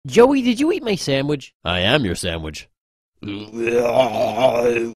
Joey, did you eat my sandwich? I am your sandwich.